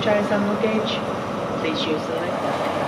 chairs and luggage, please use the lift.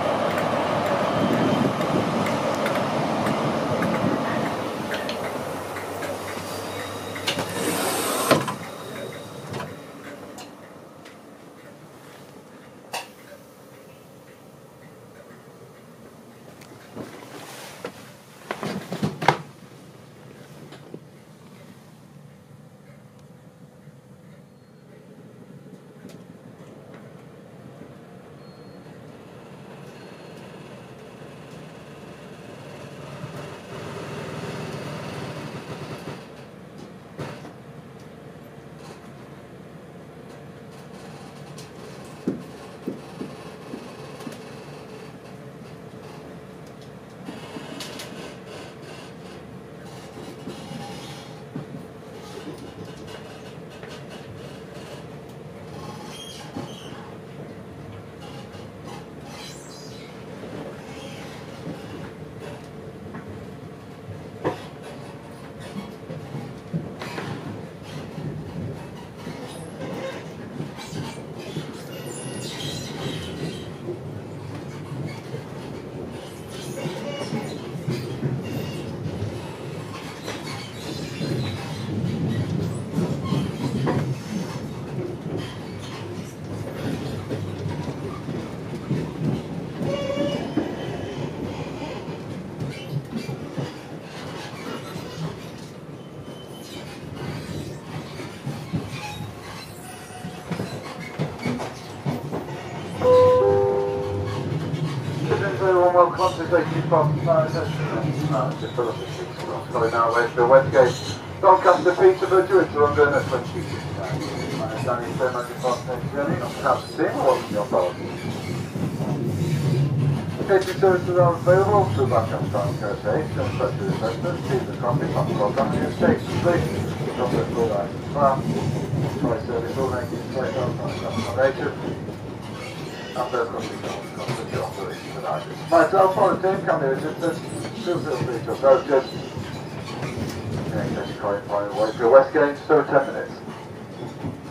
Well, concentration from just below the 6 knots, going our way to the west gate. Doncaster, Peterborough, due to London at 26. Danny, 700 past journey, not perhaps the same, wasn't your fault. Catering services are available through backup time, Curse 8, don't touch the receptors, keep the traffic on programming and station please. Drop the full license far. Try service all making straight up on accommodation. And first crossing contact the operation tonight. Myself or the team can be assisted. Feel free to approach us. In case you can't find a way to the west gate, so 10 minutes.